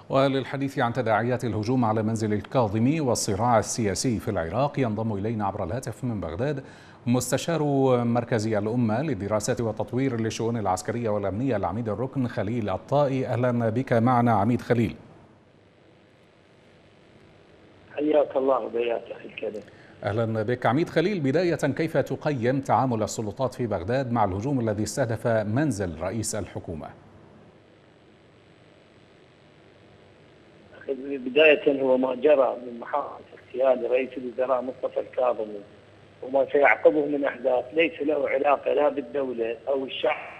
وللحديث عن تداعيات الهجوم على منزل الكاظمي والصراع السياسي في العراق ينضم إلينا عبر الهاتف من بغداد مستشار مركز الأمة للدراسات والتطوير للشؤون العسكرية والأمنية العميد الركن خليل الطائي. أهلا بك معنا عميد خليل. حياك الله وبياك أخي الكريم. أهلا بك عميد خليل. بداية، كيف تقيم تعامل السلطات في بغداد مع الهجوم الذي استهدف منزل رئيس الحكومة؟ بداية هو ما جرى من محاولة اغتيال رئيس الوزراء مصطفى الكاظمي وما سيعقبه من أحداث ليس له علاقة لا بالدولة أو الشعب.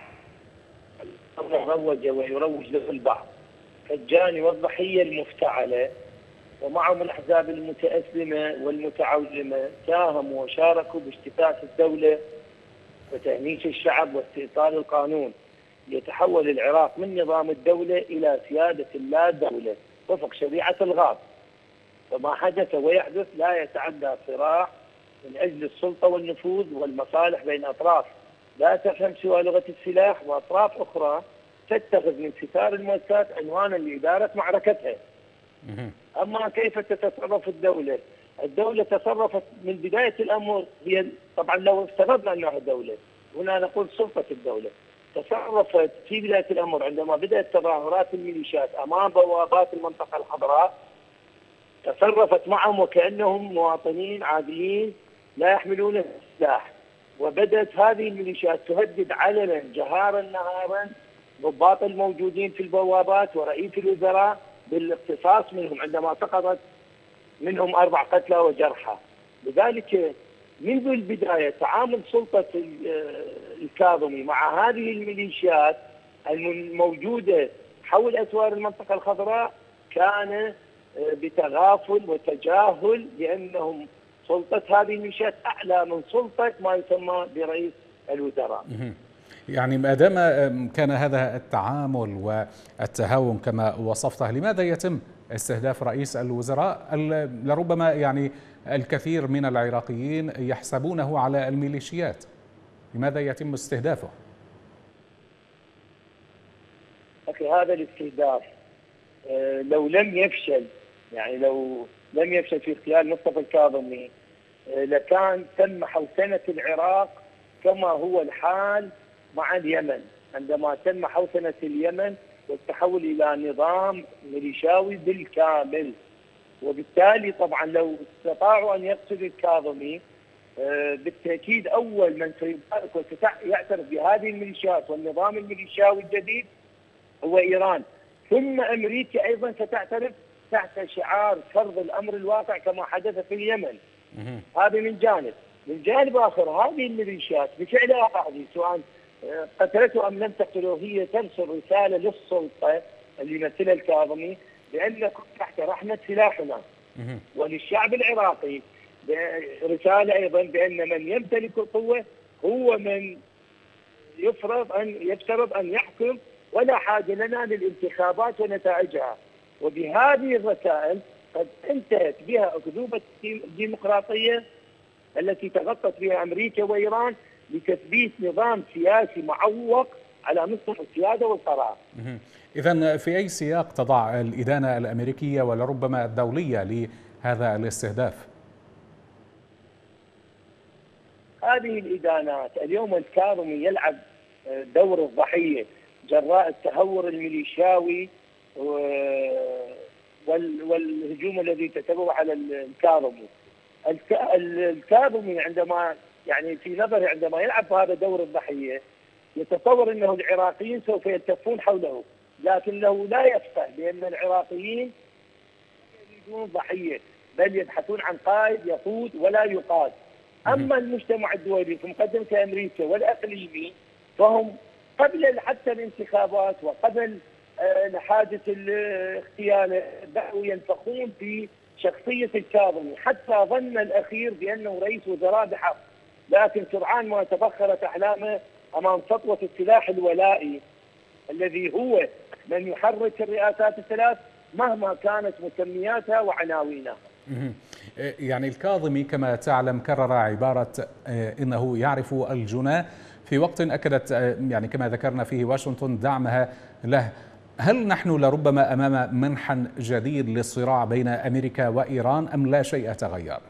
روج ويروج له البعض كالجاني والضحية المفتعلة، ومعهم الأحزاب المتأسلمة والمتعولمة ساهموا وشاركوا باجتثاث الدولة وتهميش الشعب واستئصال القانون، ليتحول العراق من نظام الدولة إلى سيادة اللا دولة وفق شريعة الغاب. وما حدث ويحدث لا يتعدى صراع من أجل السلطة والنفوذ والمصالح بين أطراف لا تفهم سوى لغة السلاح، وأطراف أخرى تتخذ من ستار المؤسسات عنوانا لإدارة معركتها. أما كيف تتصرف الدولة؟ الدولة تصرفت من بداية الأمر، هي طبعا لو افترضنا أنها دولة، هنا نقول سلطة الدولة، تصرفت في بداية الأمر عندما بدأت تظاهرات الميليشيات أمام بوابات المنطقة الحمراء، تصرفت معهم وكأنهم مواطنين عاديين لا يحملون السلاح، وبدأت هذه الميليشيات تهدد علنا جهارا نهارا ضباط الموجودين في البوابات ورئيس الوزراء بالاقتصاص منهم عندما سقطت منهم 4 قتلى وجرحى. لذلك منذ البداية تعامل سلطة الكاظمي مع هذه الميليشيات الموجودة حول أسوار المنطقة الخضراء كان بتغافل وتجاهل، لأنهم سلطة هذه الميليشيات أعلى من سلطة ما يسمى برئيس الوزراء. يعني ما دام كان هذا التعامل والتهاون كما وصفته، لماذا يتم استهداف رئيس الوزراء؟ لربما يعني الكثير من العراقيين يحسبونه على الميليشيات، لماذا يتم استهدافه؟ أخي هذا الاستهداف لو لم يفشل، يعني لو لم يفشل في اغتيال مصطفى الكاظمي لكان تم حوسنة العراق كما هو الحال مع اليمن، عندما تم حوسنة اليمن والتحول إلى نظام ميليشاوي بالكامل. وبالتالي طبعا لو استطاعوا أن يقتلوا الكاظمي بالتأكيد أول من سيبارك وسيعترف بهذه الميليشيات والنظام الميليشاوي الجديد هو إيران، ثم أمريكا أيضا ستعترف تحت شعار فرض الأمر الواقع كما حدث في اليمن. هذا من جانب. من جانب آخر هذه الميليشيات بفعلها هذه سواء قتلته أم لم تقتله هي ترسل رسالة للسلطة اللي يمثلها الكاظمي بأنكم تحت رحمة سلاحنا، وللشعب العراقي رسالة أيضا بأن من يمتلك القوة هو من يفترض أن يحكم، ولا حاجة لنا للانتخابات ونتائجها. وبهذه الرسائل قد انتهت بها أكذوبة الديمقراطية التي تغطت بها أمريكا وإيران لتثبيت نظام سياسي معوق على مستوى السيادة والقرار. إذن في أي سياق تضع الإدانة الأمريكية ولربما الدولية لهذا الاستهداف؟ هذه الإدانات اليوم الكاظمي يلعب دور الضحية جراء التهور الميليشاوي والهجوم الذي تتبع على الكاظمي. الكاظمي عندما يعني في نظري عندما يلعب هذا دور الضحية يتصور أنه العراقيين سوف يلتفون حوله، لكنه لا يفهم بأن العراقيين يريدون ضحية بل يبحثون عن قائد يقود ولا يقاد. أما المجتمع الدولي في مقدمة أمريكا والأقليمي فهم قبل حتى الانتخابات وقبل حادث الاغتيال بدأوا ينفخون في شخصية الكاظمي، حتى ظن الأخير بأنه رئيس وزراء بحق، لكن سرعان ما تبخرت أحلامه أمام سطوة السلاح الولائي الذي هو من يحرك الرئاسات الثلاث مهما كانت مسمياتها وعناوينها. يعني الكاظمي كما تعلم كرر عبارة إنه يعرف الجناة في وقت أكدت يعني كما ذكرنا فيه واشنطن دعمها له هل نحن لربما أمام منحى جديد للصراع بين أمريكا وإيران أم لا شيء تغير؟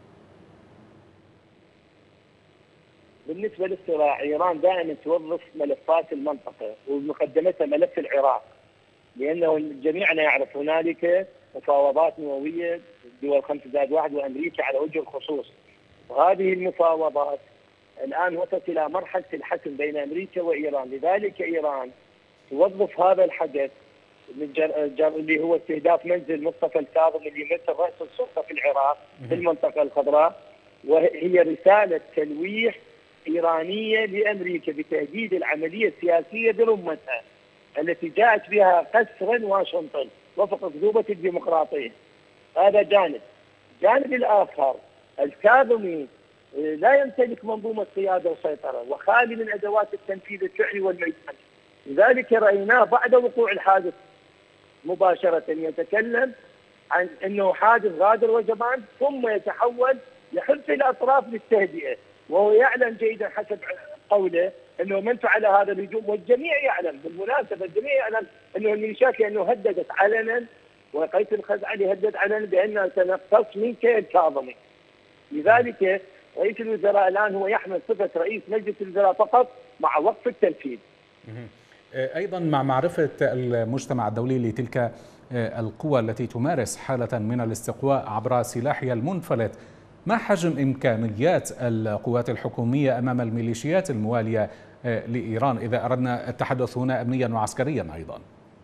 بالنسبة للصراع، إيران دائما توظف ملفات المنطقة ومقدمتها ملف العراق، لأنه جميعنا يعرف هنالك مفاوضات نووية دول 5+1 وأمريكا على وجه الخصوص، وهذه المفاوضات الآن وصلت إلى مرحلة الحسم بين أمريكا وإيران. لذلك إيران توظف هذا الحدث اللي هو استهداف منزل مصطفى الكاظم اللي يمثل رأس السلطة في العراق في المنطقة الخضراء، وهي رسالة تلويح إيرانية لأمريكا بتهديد العملية السياسية برمتها التي جاءت بها قسرا واشنطن وفق أكذوبة الديمقراطية. هذا جانب. الجانب الآخر، الكاظمي لا يمتلك منظومة قيادة وسيطرة وخالي من أدوات التنفيذ الفعلي والميداني، لذلك رأيناه بعد وقوع الحادث مباشرة يتكلم عن أنه حادث غادر وجبان، ثم يتحول لحث الأطراف للتهدئة، وهو يعلم جيدا حسب قوله أنه من فعل هذا الهجوم، والجميع يعلم بالمناسبة، الجميع يعلم أنه الميليشيات لأنه هددت علنا، وقيس الخزعلي هدد علنا بأنه سنقتص منك يا الكاظمي. لذلك رئيس الوزراء الآن هو يحمل صفة رئيس مجلس الوزراء فقط مع وقف التنفيذ. أيضا مع معرفة المجتمع الدولي لتلك القوى التي تمارس حالة من الاستقواء عبر سلاحها المنفلت، ما حجم إمكانيات القوات الحكومية أمام الميليشيات الموالية لإيران إذا أردنا التحدث هنا أمنيا وعسكريا أيضا؟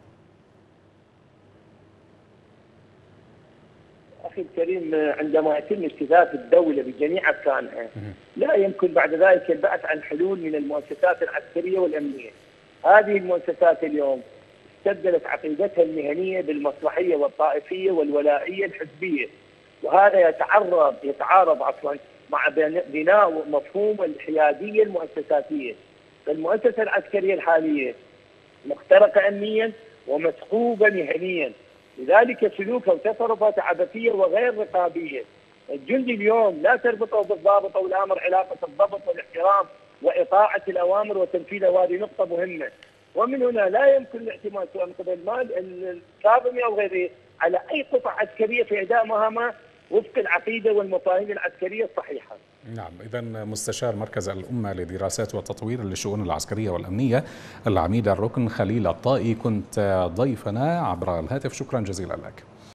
أخي الكريم، عندما يتم استهداف الدولة بجميع أركانها لا يمكن بعد ذلك البحث عن حلول من المؤسسات العسكرية والأمنية. هذه المؤسسات اليوم استبدلت عقيدتها المهنية بالمصلحية والطائفية والولائية الحزبية، وهذا يتعارض عفوا مع بناء مفهوم الحيادية المؤسساتية. فالمؤسسة العسكرية الحالية مخترقة أمنيا ومسحوبة مهنيا، لذلك سلوكها وتصرفاتها عبثية وغير رقابية. الجندي اليوم لا تربطه بالضابط أو الآمر علاقة الضبط والاحترام وإطاعة الأوامر وتنفيذها، وهذه نقطة مهمة. ومن هنا لا يمكن الاعتماد سواء من قبل الكاظمي أو غيره على أي قطع عسكرية في أداء مهامها وفق العقيدة والمفاهيم العسكرية الصحيحة. نعم، إذا مستشار مركز الأمة لدراسات والتطوير للشؤون العسكرية والأمنية العميد الركن خليل الطائي كنت ضيفنا عبر الهاتف، شكرا جزيلا لك.